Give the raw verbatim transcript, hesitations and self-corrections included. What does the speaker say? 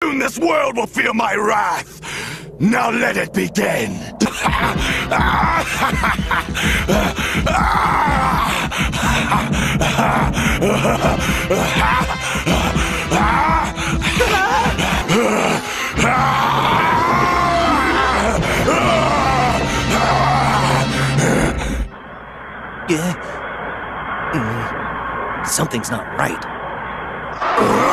Soon this world will feel my wrath. Now let it begin. Yeah. Mm. Something's not right.